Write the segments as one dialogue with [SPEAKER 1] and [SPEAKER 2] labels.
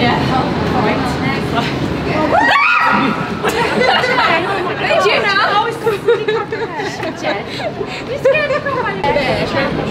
[SPEAKER 1] Yeah. Right. Did you know? I was completely Jen. You scared me from my bed.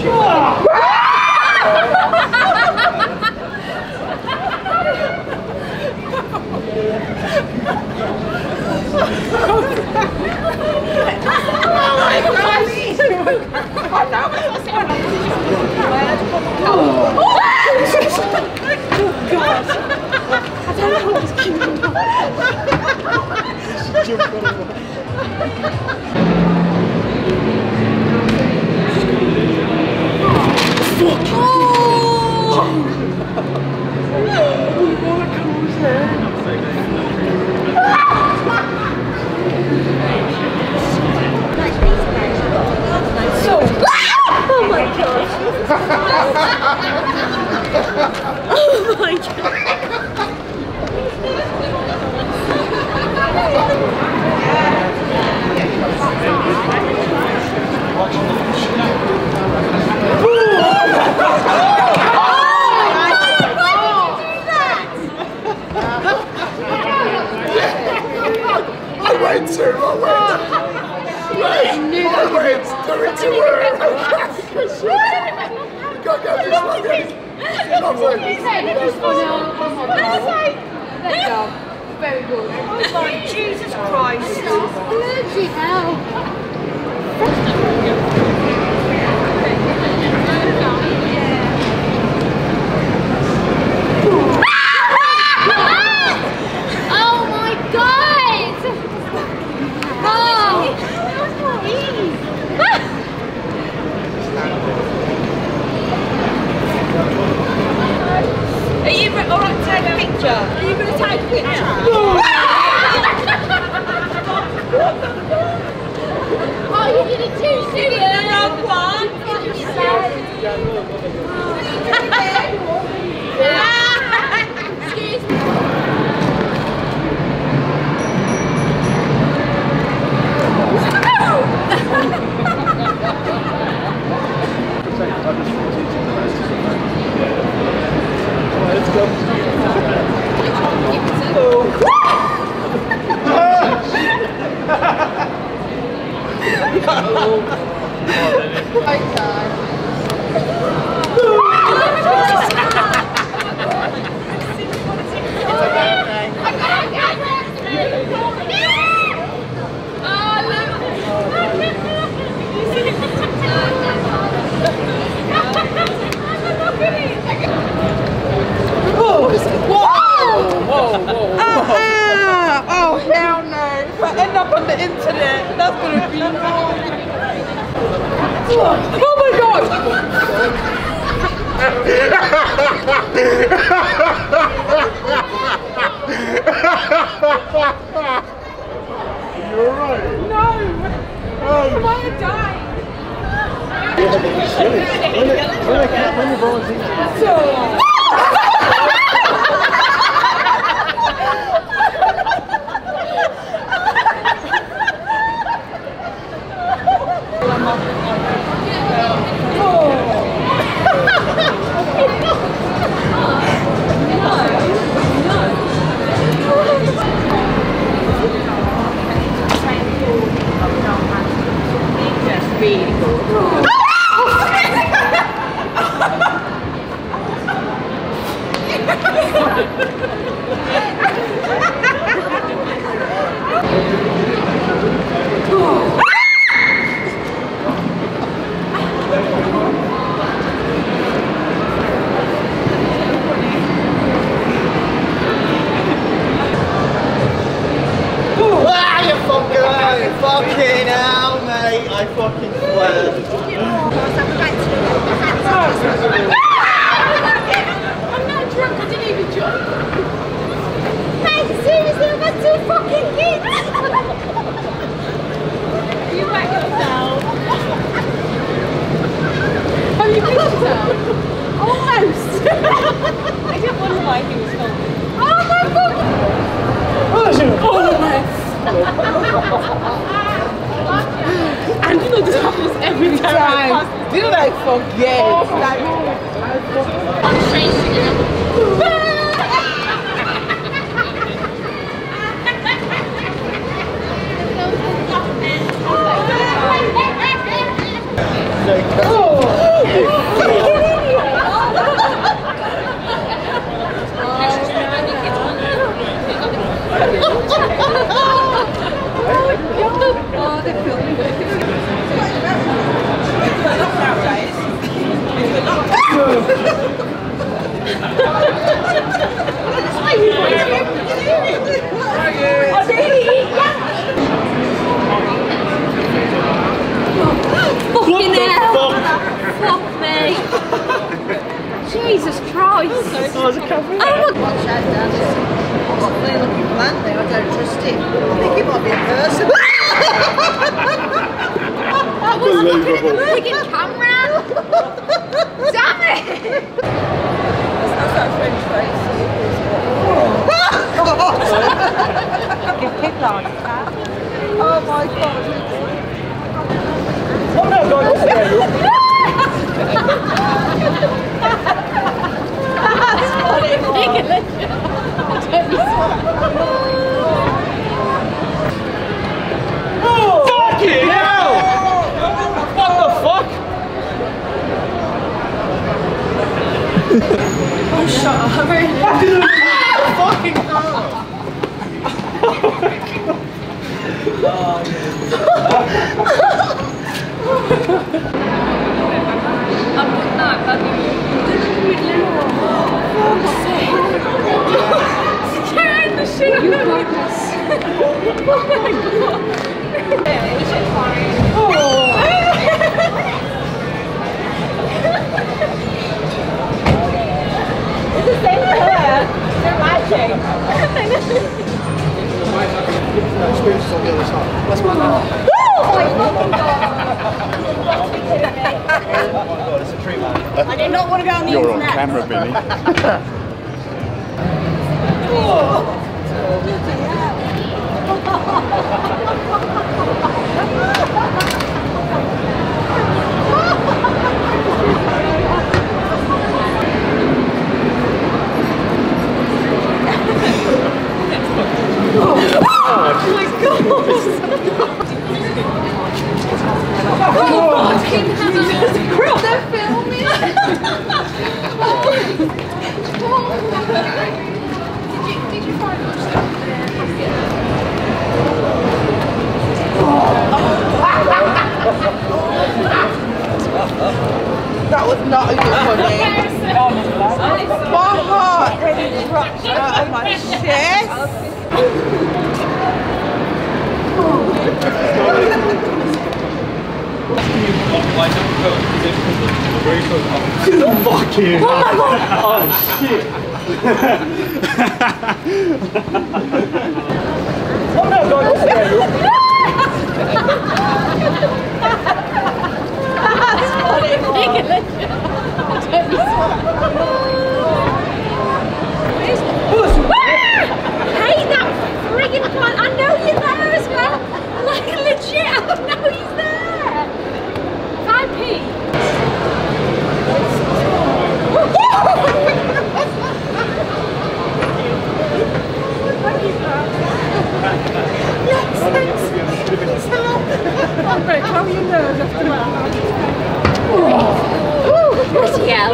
[SPEAKER 1] Very good. Oh, Jesus Christ. Bloody hell. Oh my God! Oh! Are you alright to take a picture? Are you going to take a picture? Oh, you did it too soon! The wrong one! Excuse me.
[SPEAKER 2] Let's go.
[SPEAKER 3] Oh hell no! If I end up on the internet, that's gonna be oh my God!
[SPEAKER 2] You're alright?
[SPEAKER 3] No! I might have died.
[SPEAKER 2] When you volunteer. Fucking hell, mate! I fucking swear.
[SPEAKER 1] I'm not drunk, I didn't even jump. Hey, seriously, I've had 2 fucking kids! You wet yourself. Have you pissed yourself? Almost! I didn't wonder why he was filming. Oh my God! Almost!
[SPEAKER 3] And you know this happens every time. Do you know that I forget?
[SPEAKER 4] I'll shout down this. It's a funny looking plant there, I don't trust it. I think it might be a person.
[SPEAKER 1] I was looking at the friggin' camera! Damn it!
[SPEAKER 3] That's that French face. Give people on that. Oh my god.
[SPEAKER 2] Oh no, God, what's that?
[SPEAKER 1] That's funny.
[SPEAKER 2] Fucking hell! What the fuck?
[SPEAKER 1] Oh, shut up.
[SPEAKER 2] Fucking hell!
[SPEAKER 1] Scaring the shit out of me. Oh my god. It's the same colour. They're matching.
[SPEAKER 2] Experience on the other side. That's my now.
[SPEAKER 1] Oh my fucking god. You've got to be kidding me.
[SPEAKER 2] Oh my god, it's a tree man.
[SPEAKER 1] I did not want to go on the
[SPEAKER 5] You're on
[SPEAKER 1] internet.
[SPEAKER 5] camera, Billy.
[SPEAKER 1] They're filming. Did you find much stuff?
[SPEAKER 3] That was not even funny. My heart really dropped out of my chest.
[SPEAKER 2] Fuck you! Oh my god! Oh shit! Oh no, God, what's that?
[SPEAKER 1] That's funny. Hey, that friggin' plant! I know you're there as well! Like, legit, I know he's there! 5p!
[SPEAKER 3] I'm going to tell you nerves after that.
[SPEAKER 1] Bloody hell!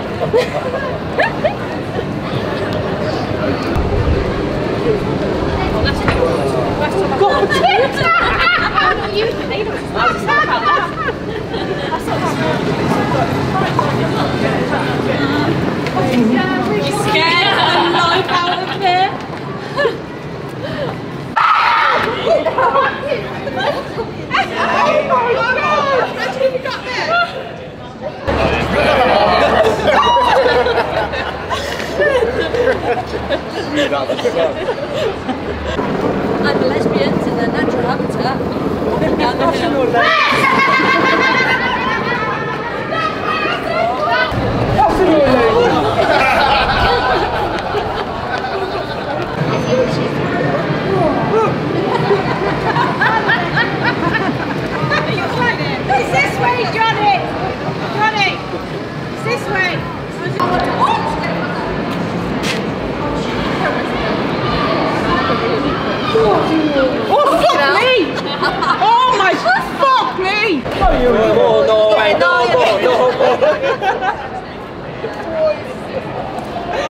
[SPEAKER 1] You scared the life out of me? And the lesbians in their natural habitat walking down the hill. It's this way, Johnny! Johnny! It's this way!
[SPEAKER 3] Oh, fuck me!